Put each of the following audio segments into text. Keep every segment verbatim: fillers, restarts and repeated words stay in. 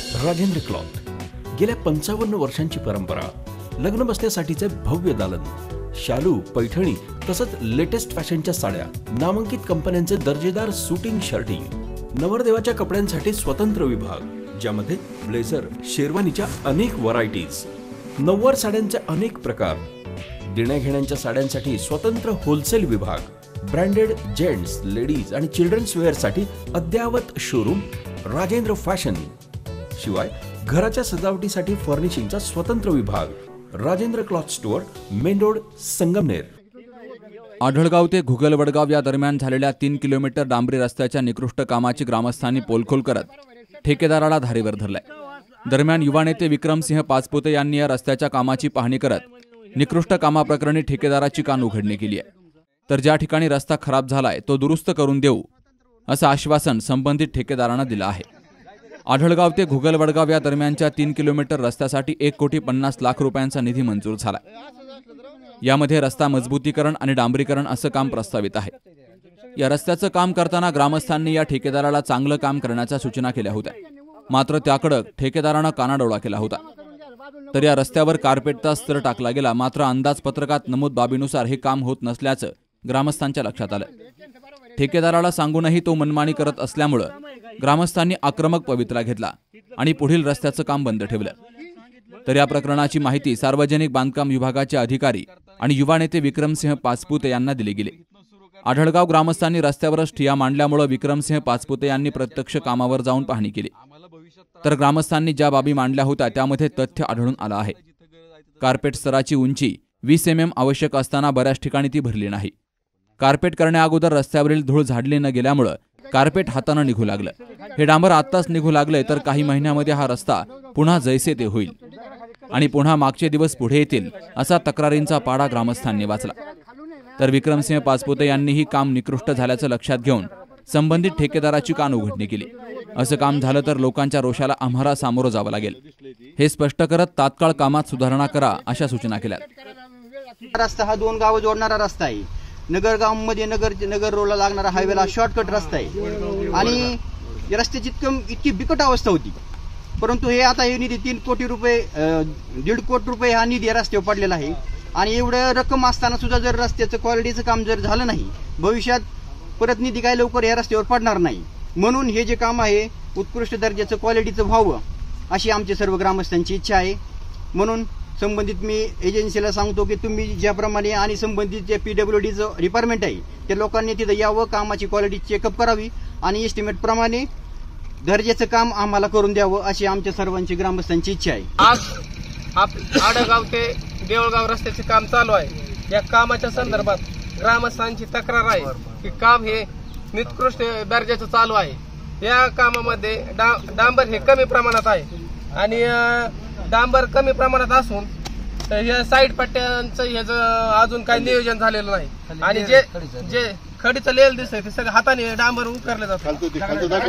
Rajendra cloth, गेल्या पंचावन्न वर्षांची परंपरा, लग्न बसण्यासाठीचे भव्य दालन, शालू, पैठणी तसंच लेटेस्ट फॅशनच्या साड्या, नामांकित कंपन्यांचे दर्जेदार सुटिंग शर्टिंग, नवरदेवाच्या कपड्यांसाठी स्वतंत्र विभाग ज्यामध्ये ब्लेझर, शेरवानीच्या अनेक व्हरायटीज, नऊवार साड्यांचे अनेक प्रकार, देण्याघेण्यांच्या साड्यांसाठी स्वतंत्र होलसेल विभाग, ब्रँडेड जेंट्स, लेडीज आणि चिल्ड्रन्स वेअरसाठी अद्ययावत शोरूम राजेंद्र फॅशन, शिवाय घराच्या सजावटीसाठी फर्निशिंगचा स्वतंत्र विभाग Rajendra cloth store, main road, Sangamner. Adhalgaon ते घुगल-वडगाव या दरम्यान झालेल्या तीन किलोमीटर डांबरी रस्त्याच्या निकृष्ट कामाची ग्रामस्थांनी पोलखोल करत ठेकेदाराला धारेवर धरलाय. दरम्यान युवा नेते विक्रमसिंह पाचपुते यांनी या रस्त्याच्या कामाची पाहणी करत निकृष्ट कामाप्रकरणी ठेकेदाराची कान उघडणी केली आहे. तर ज्या ठिकाणी रस्ता खराब झालाय तो दुरुस्त करून देऊ असं आश्वासन संबंधित ठेकेदारांना दिलं आहे. आढळगाव ते घुगल-वडगाव या दरम्यानच्या तीन किलोमीटर रस्त्यासाठी एक कोटी पन्नास लाख रुपयांचा निधी मंजूर झाला. यामध्ये रस्ता मजबूतीकरण आणि डांबरीकरण असं काम प्रस्तावित आहे. या रस्त्याचं काम करताना ग्रामस्थांनी या ठेकेदाराला चांगलं काम करण्याच्या सूचना केल्या होत्या, मात्र त्याकडे ठेकेदारानं कानाडोळा केला होता. तर या रस्त्यावर कार्पेटचा स्तर टाकला गेला, मात्र अंदाजपत्रकात नमूद बाबीनुसार हे काम होत नसल्याचं ग्रामस्थांच्या लक्षात आलं. ठेकेदाराला सांगूनही तो मनमानी करत असल्यामुळं ग्रामस्थांनी आक्रमक पवित्रा घेतला आणि पुढील रस्त्याचं काम बंद ठेवलं. तर या प्रकरणाची माहिती सार्वजनिक बांधकाम विभागाचे अधिकारी आणि युवा नेते विक्रमसिंह पाचपुते यांना दिली गेली. आढळगाव ग्रामस्थांनी रस्त्यावरच ठिय्या मांडल्यामुळे विक्रमसिंह पाचपुते यांनी प्रत्यक्ष कामावर जाऊन पाहणी केली. तर ग्रामस्थांनी ज्या बाबी मांडल्या होत्या त्यामध्ये तथ्य आढळून आलं आहे. कार्पेट स्तराची उंची वीस एम एम आवश्यक असताना बऱ्याच ठिकाणी ती भरली नाही. कार्पेट करण्याअगोदर रस्त्यावरील धूळ झाडली न गेल्यामुळं कार्पेट हातानं निघू लागलं. हे डांबर आत्ताच निघू लागलंय तर काही महिन्यामध्ये हा रस्ता पुन्हा जैसे ते होईल आणि पुन्हा मागचे दिवस पुढे येतील असा तक्रारींचा पाडा ग्रामस्थांनी वाचला. तर विक्रमसिंह पाचपुते यांनीही काम निकृष्ट झाल्याचं लक्षात घेऊन संबंधित ठेकेदाराची कान उघडणी केली. असं काम झालं तर लोकांच्या रोषाला आम्हाला सामोरं जावं लागेल हे स्पष्ट करत तात्काळ कामात सुधारणा करा अशा सूचना केल्या. रस्ता हा दोन गावं जोडणारा रस्ता आहे. नगरगाव मध्ये नगर नगर रोडला लागणारा हायवेला शॉर्टकट रस्ता आहे आणि या रस्त्याची इतकं इतकी बिकट अवस्था होती. परंतु हे आता हे निधी तीन कोटी रुपये दीड कोटी रुपये हा निधी रस्त्यावर पडलेला आहे आणि एवढं रक्कम असताना सुद्धा जर रस्त्याचं क्वालिटीचं काम जर झालं नाही, भविष्यात परत निधी काय लवकर या रस्त्यावर पडणार नाही. म्हणून हे जे काम आहे उत्कृष्ट दर्जाचं क्वालिटीचं व्हावं अशी आमची सर्व ग्रामस्थांची इच्छा आहे. म्हणून संबंधित मी एजन्सीला सांगतो की तुम्ही ज्याप्रमाणे आणि संबंधित जे पीडब्ल्यूडीचं डिपार्टमेंट आहे त्या लोकांनी तिथं यावं, कामाची क्वालिटी चेकअप करावी आणि एस्टिमेट प्रमाणे दर्जाचं काम आम्हाला करून द्यावं अशी आमच्या सर्वांची ग्रामस्थांची इच्छा आहे. आज आडगाव ते देवळगाव रस्त्याचे काम चालू आहे. या कामाच्या संदर्भात ग्रामस्थांची तक्रार आहे की काम हे निकृष्ट दर्जाचं चालू आहे. या कामामध्ये डा डांबर हे कमी प्रमाणात आहे आणि डांबर कमी प्रमाणात असून हे साईड पट्ट्यांचं ह्याचं अजून काही नियोजन झालेलं नाही आणि जे जे खडीचं लेल दिसतंय ते सगळं हाताने डांबर उकरले जातं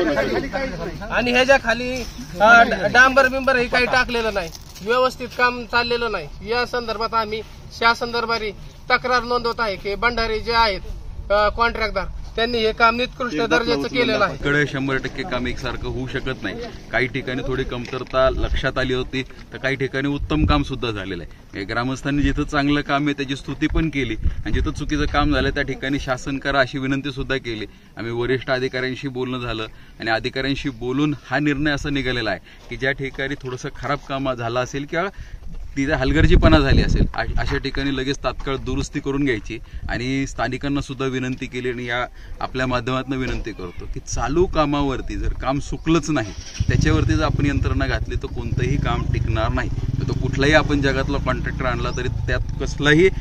आणि ह्याच्या खाली डांबर बिंबर हे काही टाकलेलं नाही, व्यवस्थित काम चाललेलं नाही. या संदर्भात आम्ही शासन दरबारी तक्रार नोंदवत आहे की भंडारी जे आहेत कॉन्ट्रॅक्टदार त्यांनी हे काम निकृष्ट दर्जाचं केलेलं आहे. इकडे शंभर टक्के काम एकसारखं होऊ शकत नाही. काही ठिकाणी थोडी कमतरता लक्षात आली होती तर काही ठिकाणी उत्तम काम सुद्धा झालेलं आहे. ग्रामस्थांनी जिथं चांगलं काम आहे त्याची स्तुती पण केली आणि जिथं चुकीचं काम झालं त्या ठिकाणी शासन करा अशी विनंती सुद्धा केली. आम्ही वरिष्ठ अधिकाऱ्यांशी बोलणं झालं आणि अधिकाऱ्यांशी बोलून हा निर्णय असा निघालेला आहे की ज्या ठिकाणी थोडंसं खराब काम झालं असेल किंवा तिथे हलगर्जीपणा झाली असेल अशा ठिकाणी लगेच तात्काळ दुरुस्ती करून घ्यायची आणि स्थानिकांना सुद्धा विनंती केली आणि या आपल्या माध्यमातून विनंती करतो की चालू कामावरती जर काम सुकलंच नाही त्याच्यावरती जर आपण यंत्रणा घातली तर कोणतंही काम टिकणार नाही. तो कुठलाही आपण जगातला कॉन्ट्रॅक्टर आणला तरी त्यात कसलाही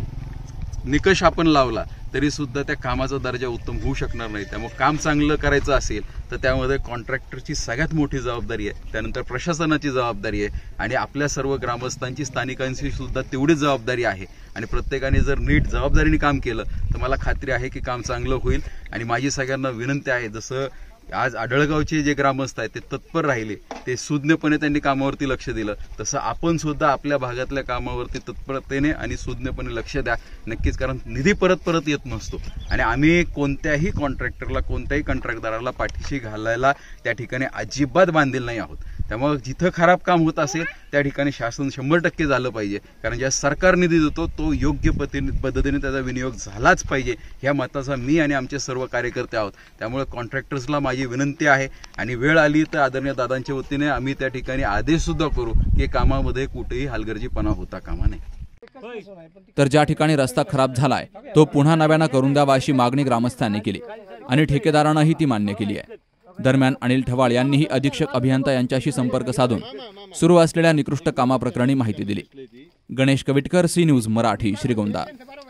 निकष आपण लावला तरी सुद्धा त्या कामाचा दर्जा उत्तम होऊ शकणार नाही. त्यामुळे काम चांगलं करायचं असेल तर त्यामध्ये कॉन्ट्रॅक्टरची सगळ्यात मोठी जबाबदारी आहे, त्यानंतर प्रशासनाची जबाबदारी आहे आणि आपल्या सर्व ग्रामस्थांची स्थानिकांची सुद्धा तेवढीच जबाबदारी आहे. आणि प्रत्येकाने जर नीट जबाबदारीने काम केलं तर मला खात्री आहे की काम चांगलं होईल. आणि माझी सगळ्यांना विनंती आहे, जसं आज आढळगावचे जे ग्रामस्थ आहेत ते तत्पर राहिले, ते सुज्ञपणे त्यांनी कामावरती लक्ष दिलं, तसं आपण सुद्धा आपल्या भागातल्या कामावरती तत्परतेने आणि सुज्ञपणे लक्ष द्या नक्कीच. कारण निधी परत परत येत नसतो आणि आम्ही कोणत्याही कॉन्ट्रॅक्टरला कोणत्याही कंत्राटदाराला पाठीशी घालायला त्या ठिकाणी अजिबात बांधील नाही आहोत. त्यामुळे जिथं खराब काम होत असेल त्या ठिकाणी शासन शंभर टक्के झालं पाहिजे, कारण ज्या सरकार निधी देतो तो योग्य पद्धतीने त्याचा विनियोग झालाच पाहिजे ह्या मताचा मी आणि आमचे सर्व कार्यकर्ते आहोत. त्यामुळे कॉन्ट्रॅक्टर्सला माझी विनंती आहे आणि वेळ आली तर आदरणीय दादांच्या वतीने आम्ही त्या ठिकाणी आदेश सुद्धा करू की कामामध्ये कुठेही हलगर्जीपणा होता कामा नये. तर ज्या ठिकाणी रस्ता खराब झालाय तो पुन्हा नव्यानं करून द्यावा अशी मागणी ग्रामस्थांनी केली आणि ठेकेदारांनाही ती मान्य केली आहे. दरम्यान अनिल ठवाळ यांनीही अधीक्षक अभियंता यांच्याशी संपर्क साधून सुरू असलेल्या निकृष्ट कामाप्रकरणी माहिती दिली. Ganesh Kavitkar, C news Marathi, Shrigonda.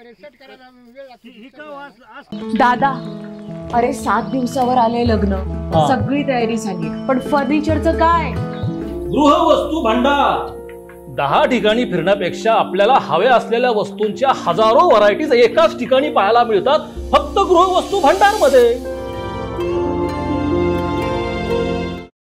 दादा, अरे सात दिवसावर आले लग्न, सगळी तयारी झाली, पण फर्निचरचं काय? गृहवस्तू भांडार. दहा ठिकाणी फिरण्यापेक्षा आपल्याला हव्या असलेल्या वस्तूंच्या हजारो व्हरायटीज एकाच ठिकाणी पाहायला मिळतात फक्त गृहवस्तू भांडार मध्ये.